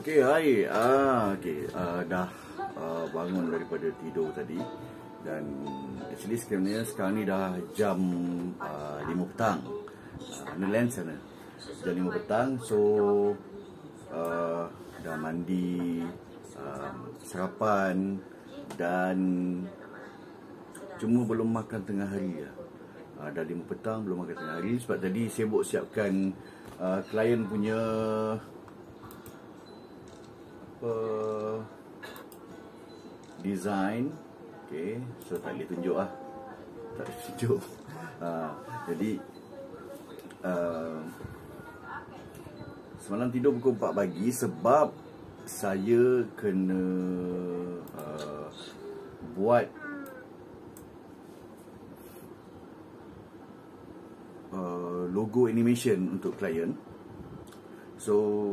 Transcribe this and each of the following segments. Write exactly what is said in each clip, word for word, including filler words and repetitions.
Okey, hai. Ah, okey. Uh, dah uh, bangun daripada tidur tadi. Dan actually sebenarnya sekarang ni dah jam uh, lima petang. Uh, Netherlands sana. Jam lima petang. So uh, dah mandi, uh, sarapan dan cuma belum makan tengah hari lah. Uh, dah lima petang belum makan tengah hari sebab tadi sibuk siapkan uh, klien punya apa design. Okay, so tak boleh tunjuk lah, tak boleh tunjuk. Uh, jadi uh, semalam tidur pukul empat pagi sebab saya kena uh, buat uh, logo animation untuk klien. So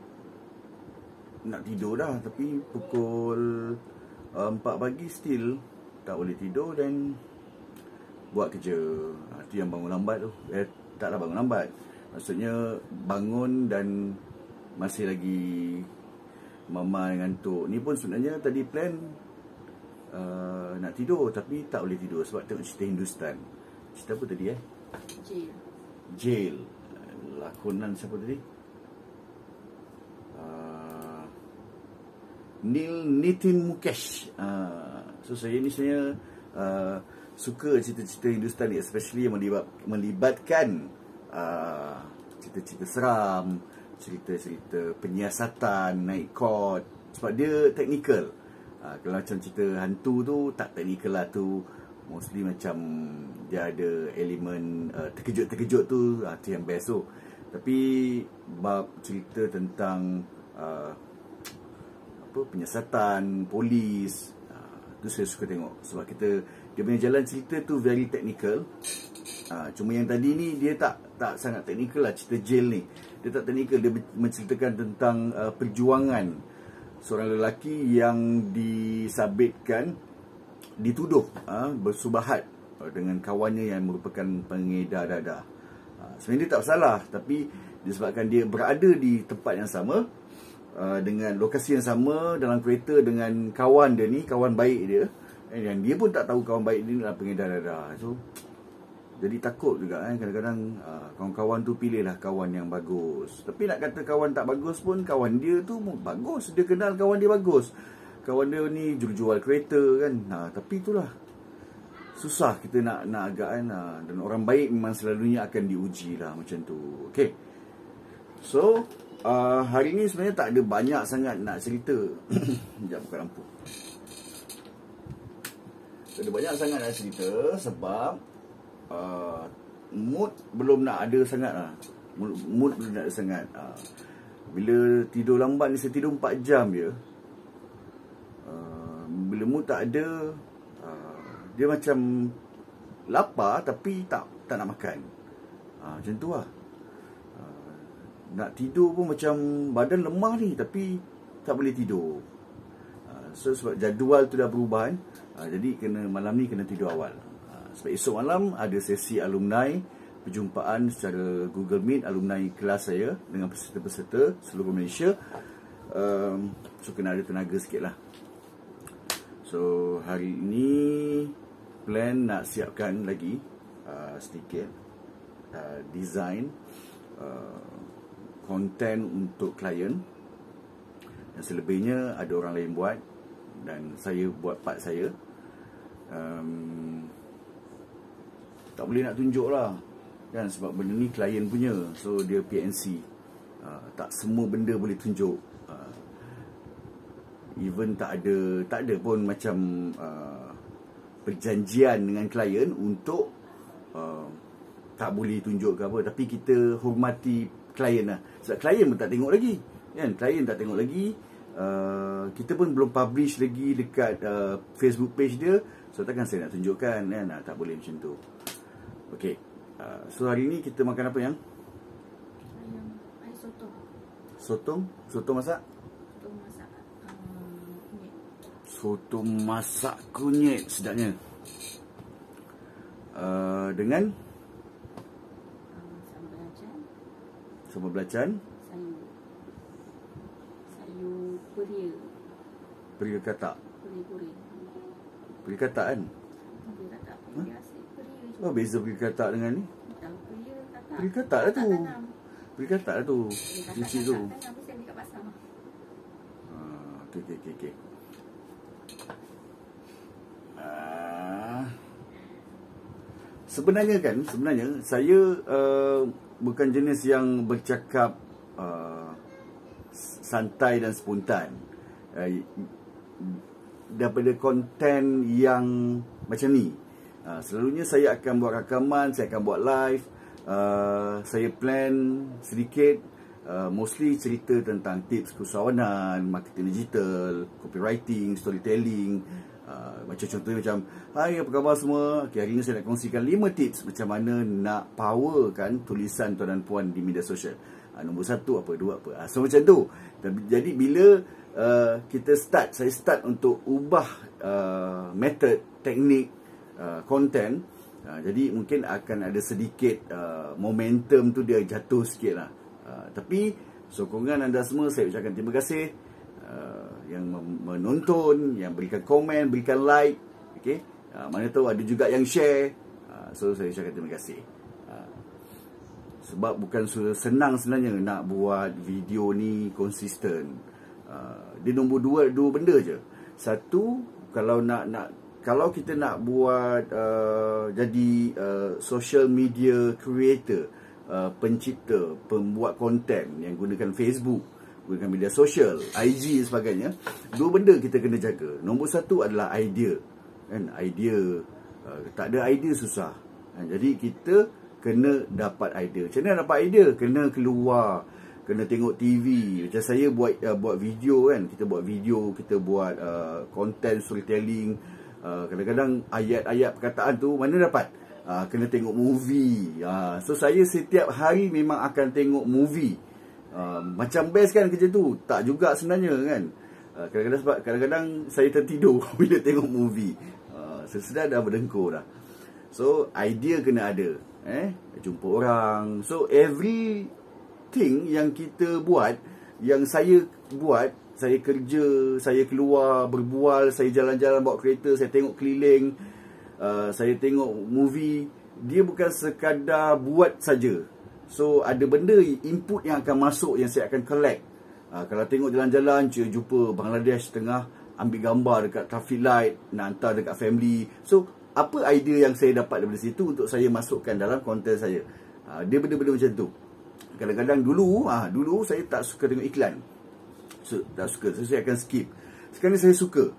nak tidur dah, tapi pukul uh, empat pagi still tak boleh tidur dan buat kerja. Ha, tu yang bangun lambat tu. Eh, taklah bangun lambat. Maksudnya bangun dan masih lagi mama ngantuk. Ni pun sebenarnya tadi plan uh, nak tidur tapi tak boleh tidur sebab tengok cerita Hindustan. Cerita apa tadi eh? Jail. Jail. Lakonan siapa tadi? Neil Nitin Mukesh. Uh, so saya ni saya uh, suka cerita-cerita Hindustan ni, especially yang melibat, melibatkan uh, cerita-cerita seram, cerita-cerita penyiasatan, naik court, sebab dia teknikal. Uh, kalau macam cerita hantu tu tak teknikal lah, tu mostly macam dia ada elemen uh, terkejut-terkejut tu, uh, tu yang best tu. Tapi bab cerita tentang uh, apa, penyiasatan, polis, uh, tu saya suka tengok sebab kita dia punya jalan cerita tu very technical. Uh, cuma yang tadi ni dia tak tak sangat technical lah, cerita jail ni. Dia tak technical, dia menceritakan tentang uh, perjuangan seorang lelaki yang disabitkan, dituduh uh, bersubahat uh, dengan kawannya yang merupakan pengedar dadah. Uh, sebenarnya dia tak salah, tapi disebabkan dia berada di tempat yang sama, Uh, dengan lokasi yang sama dalam kereta dengan kawan dia ni, kawan baik dia, dan dia pun tak tahu kawan baik dia ni adalah pengedar dadah. So jadi takut juga eh. Kadang-kadang uh, kawan-kawan tu pilihlah kawan yang bagus. Tapi nak kata kawan tak bagus pun, kawan dia tu bagus. Dia kenal kawan dia bagus. Kawan dia ni jual-jual kereta kan. Ha, tapi itulah, susah kita nak nak agak kan. Ha, dan orang baik memang selalunya akan diuji lah macam tu. Okay, so Uh, hari ni sebenarnya tak ada banyak sangat nak cerita. Sekejap buka lampu. Tak ada banyak sangat nak cerita sebab uh, mood belum nak ada sangat lah. Mood, mood belum nak ada sangat. uh, Bila tidur lambat ni, saya tidur empat jam je. uh, Bila mood tak ada, uh, dia macam lapar tapi tak tak nak makan. uh, Macam tu lah. Nak tidur pun macam badan lemah ni tapi tak boleh tidur. uh, So sebab jadual tu dah berubah kan. uh, Jadi kena malam ni kena tidur awal. uh, Sebab esok malam ada sesi alumni, perjumpaan secara Google Meet alumni kelas saya dengan peserta-peserta seluruh Malaysia. um, So kena ada tenaga sikit lah. So hari ni plan nak siapkan lagi uh, sedikit uh, design uh, konten untuk klien, dan selebihnya ada orang lain buat dan saya buat part saya. um, Tak boleh nak tunjuk lah kan, sebab benda ni klien punya, so dia P N C. uh, Tak semua benda boleh tunjuk. uh, Even tak ada Tak ada pun macam uh, perjanjian dengan klien untuk uh, tak boleh tunjuk ke apa. Tapi kita hormati klien lah. Sebab klien pun tak tengok lagi kan, klien tak tengok lagi. uh, Kita pun belum publish lagi dekat uh, Facebook page dia. So takkan saya nak tunjukkan kan. uh, Tak boleh macam tu. Okay, uh, so hari ni kita makan apa yang? Ayam, ayam sotong. Sotong? Sotong masak? Sotong masak um, kunyit. Sotong masak kunyit, sedapnya. uh, Dengan Um, sambal acan. sambal belacan, Sayur. Sayur Peri ke katak? Peri-peri. Peri katak kan? Peri katak. Peri biasa. Peri. Apa beza peri katak dengan ni? Macam peri katak. Peri katak lah tu. tanam. Peri katak lah tu. Peri katak Cuci tu. tanam tapi saya dekat pasar. Ah, okey okey okey okey. Ah. Sebenarnya kan, sebenarnya saya uh, bukan jenis yang bercakap uh, santai dan spontan. Uh, daripada konten yang macam ni. Uh, selalunya saya akan buat rakaman, saya akan buat live. Uh, saya plan sedikit, uh, mostly cerita tentang tips keusahawanan, marketing digital, copywriting, storytelling. Uh, macam contohnya macam, hai apa khabar semua, okay, hari ni saya nak kongsikan lima tips macam mana nak powerkan tulisan tuan dan puan di media sosial. uh, Nombor satu apa, dua apa, uh, so macam tu. Jadi bila uh, kita start, saya start untuk ubah uh, method, teknik, uh, content, uh, jadi mungkin akan ada sedikit uh, momentum tu dia jatuh sikit lah. uh, Tapi sokongan anda semua saya ucapkan terima kasih. Uh, yang menonton, yang berikan komen, berikan like, okey. Uh, mana tahu ada juga yang share. Uh, so saya ucapkan terima kasih. Uh, sebab bukan senang sebenarnya nak buat video ni konsisten. Uh, dia nombor dua dua benda je. Satu, kalau nak nak kalau kita nak buat uh, jadi uh, social media creator, uh, pencipta, pembuat konten yang gunakan Facebook, gunakan media sosial, I G dan sebagainya, dua benda kita kena jaga. Nombor satu adalah idea, kan? Idea, uh, tak ada idea susah. Kan? Jadi kita kena dapat idea. Macam mana dapat idea? Kena keluar, kena tengok T V. Macam saya buat uh, buat video kan, kita buat video, kita buat uh, content storytelling. Uh, kadang-kadang ayat-ayat perkataan tu mana dapat? Uh, kena tengok movie. Uh, so saya setiap hari memang akan tengok movie. Uh, macam best kan kerja tu? Tak juga sebenarnya kan. uh, Kadang-kadang sebab kadang-kadang saya tertidur bila tengok movie. uh, Sesedar dah berdengkur dah. So idea kena ada, eh jumpa orang. So everything yang kita buat, yang saya buat, saya kerja, saya keluar berbual, saya jalan-jalan bawa kereta, saya tengok keliling, uh, saya tengok movie, dia bukan sekadar buat saja. So ada benda, input yang akan masuk, yang saya akan collect. uh, Kalau tengok jalan-jalan, jumpa Bangladesh tengah ambil gambar dekat traffic light, nak hantar dekat family. So apa idea yang saya dapat daripada situ untuk saya masukkan dalam konten saya. uh, Dia benda-benda macam tu. Kadang-kadang dulu uh, Dulu saya tak suka tengok iklan, so, tak suka, so saya akan skip. Sekarang ni saya suka,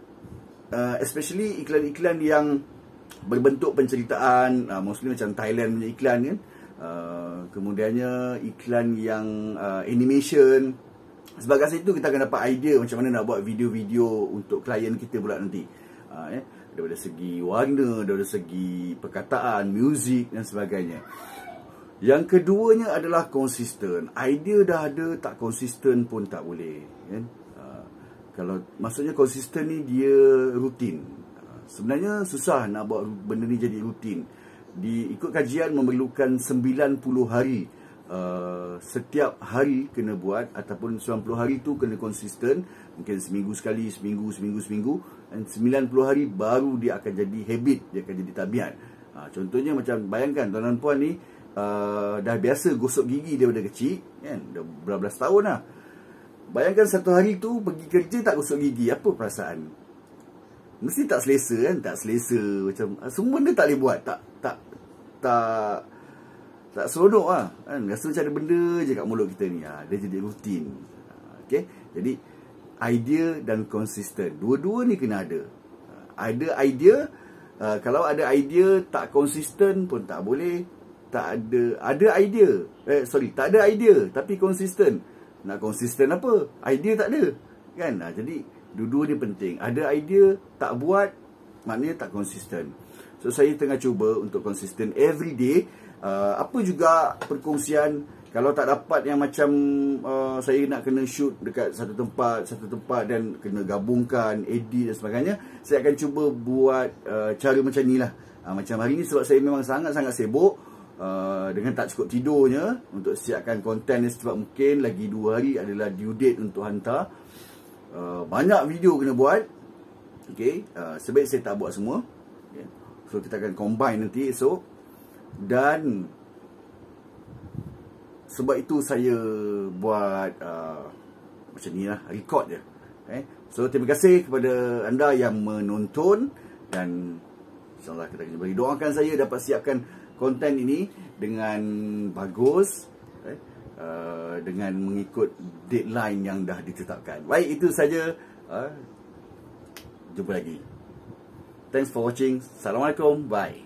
uh, especially iklan-iklan yang berbentuk penceritaan, uh, mostly macam Thailand punya iklan kan. Uh, kemudiannya iklan yang uh, animation. Sebab kat situ kita akan dapat idea macam mana nak buat video-video untuk klien kita pula nanti. uh, eh, Daripada segi warna, daripada segi perkataan, muzik dan sebagainya. Yang keduanya adalah konsisten. Idea dah ada, tak konsisten pun tak boleh kan? uh, Kalau maksudnya konsisten ni dia rutin. uh, Sebenarnya susah nak buat benda ni jadi rutin. Di ikut kajian memerlukan sembilan puluh hari. Uh, setiap hari kena buat, ataupun sembilan puluh hari tu kena konsisten. Mungkin seminggu sekali, seminggu, seminggu, seminggu. Dan sembilan puluh hari baru dia akan jadi habit, dia akan jadi tabiat. uh, Contohnya macam bayangkan tuan dan puan ni uh, dah biasa gosok gigi daripada kecil kan? Dah berbelas tahun lah. Bayangkan satu hari tu pergi kerja tak gosok gigi, apa perasaan? Mesti tak selesa kan? Tak selesa. Macam semua benda tak boleh buat. Tak Tak Tak Tak seronok lah kan? Rasa macam ada benda je kat mulut kita ni. ha, Dia jadi rutin. Okay? Jadi idea dan konsisten, dua-dua ni kena ada. Ada idea, uh, kalau ada idea tak konsisten pun tak boleh. Tak ada Ada idea, eh sorry tak ada idea tapi konsisten. Nak konsisten apa? Idea tak ada kan? ha, Jadi dua-dua ni penting. Ada idea tak buat, maknanya tak konsisten. So saya tengah cuba untuk konsisten every day. uh, Apa juga perkongsian, kalau tak dapat yang macam uh, saya nak kena shoot dekat satu tempat Satu tempat dan kena gabungkan, edit dan sebagainya, saya akan cuba buat uh, cara macam ni lah. uh, Macam hari ni sebab saya memang sangat-sangat sibuk, uh, dengan tak cukup tidurnya, untuk siapkan konten ni secepat mungkin. Lagi dua hari adalah due date untuk hantar. uh, banyak video kena buat. Okay, uh, sebaik saya tak buat semua. Okay. So kita akan combine nanti esok. Dan sebab itu saya buat uh, macam ni lah, record je. Okay. So terima kasih kepada anda yang menonton. Dan InsyaAllah kita akan beri doakan saya dapat siapkan konten ini dengan bagus, eh, uh, dengan mengikut deadline yang dah ditetapkan. Baik, itu saja. Uh, jumpa lagi. Thanks for watching. Assalamualaikum. Bye.